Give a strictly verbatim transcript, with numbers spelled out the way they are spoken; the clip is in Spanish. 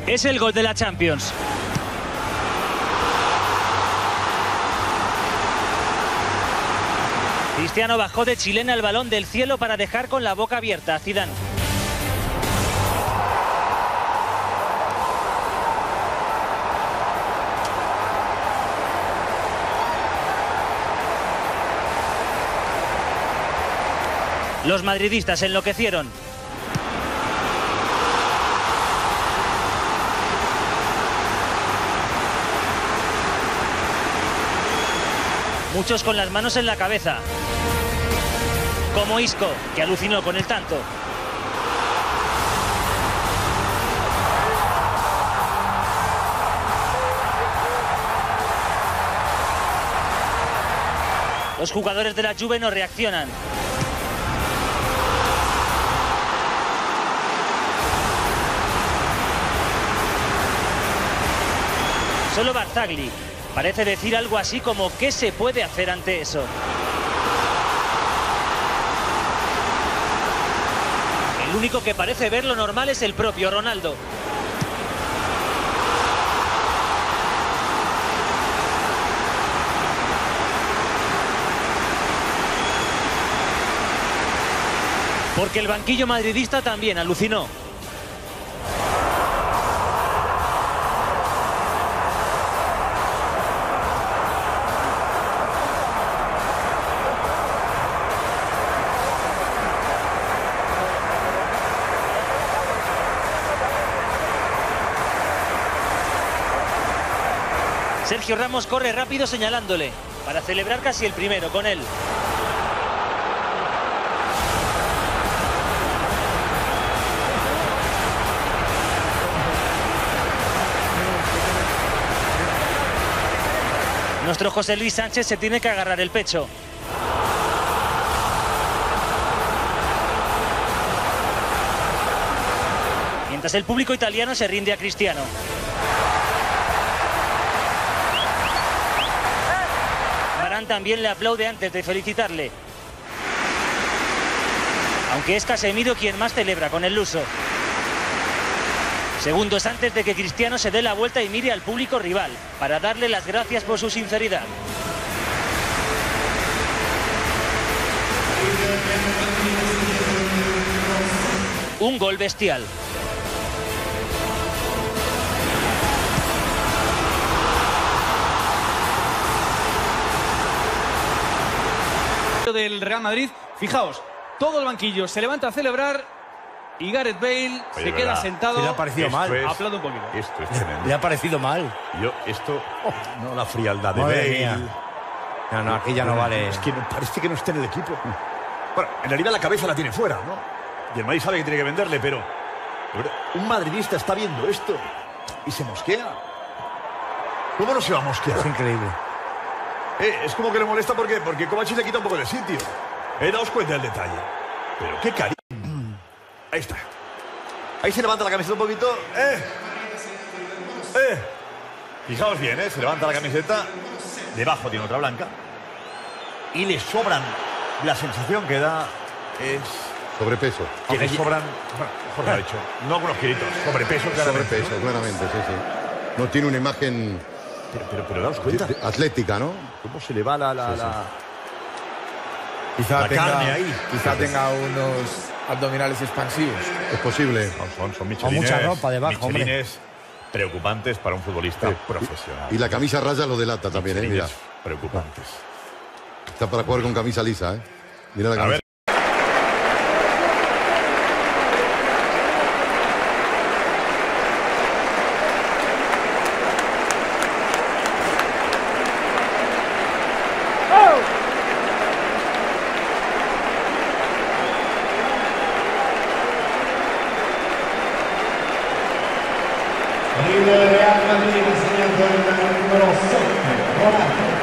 Es el gol de la Champions. Cristiano bajó de chilena el balón del cielo para dejar con la boca abierta a Zidane. Los madridistas enloquecieron. Muchos con las manos en la cabeza. Como Isco, que alucinó con el tanto. Los jugadores de la Juve no reaccionan. Solo Barzagli parece decir algo así como ¿qué se puede hacer ante eso? El único que parece ver lo normal es el propio Ronaldo. Porque el banquillo madridista también alucinó. Sergio Ramos corre rápido señalándole, para celebrar casi el primero con él. Nuestro José Luis Sánchez se tiene que agarrar el pecho. Mientras el público italiano se rinde a Cristiano. También le aplaude antes de felicitarle. Aunque es Casemiro quien más celebra con el luso. Segundos antes de que Cristiano se dé la vuelta y mire al público rival para darle las gracias por su sinceridad. Un gol bestial. Del Real Madrid, fijaos, todo el banquillo se levanta a celebrar y Gareth Bale Oye, se queda verdad, sentado. se le ha parecido mal. Es, Aplaude un poquito. Esto es tremendo. Le ha parecido mal. Yo, esto, no la frialdad de Madre Bale. mía. No, no, aquí ya no vale. Es que no, parece que no está en el equipo. Bueno, en realidad la cabeza la tiene fuera, ¿no? Y el Madrid sabe que tiene que venderle, pero, pero un madridista está viendo esto y se mosquea. ¿Cómo no se va a mosquear? Es increíble. Eh, es como que le molesta porque, porque Kovacic le quita un poco de sitio. Eh, daos cuenta del detalle. Pero qué cariño. Ahí está. Ahí se levanta la camiseta un poquito. Eh. Eh. Fijaos bien, eh. Se levanta la camiseta. Debajo tiene otra blanca. Y le sobran. La sensación que da es... Sobrepeso. Que le sobran... Bueno, mejor lo ha dicho. No algunos kilitos. Sobrepeso, claramente. Sobrepeso, ¿no? claramente, sí, sí. No tiene una imagen... Pero, pero, pero daos cuenta. Atlética, ¿no? ¿Cómo se le va la... la, Sí, sí. la... Quizá, La tenga, carne ahí. quizá tenga unos abdominales expansivos. Es posible. Son, son, son Con michelines, mucha ropa debajo, hombre. michelines preocupantes para un futbolista Sí. profesional. Y la camisa raya lo delata también, ¿eh? Mira. Michelines preocupantes. Está para jugar con camisa lisa, ¿eh? Mira la A camisa. ver. Il Real Madrid segnato il numero sette, Ronaldo.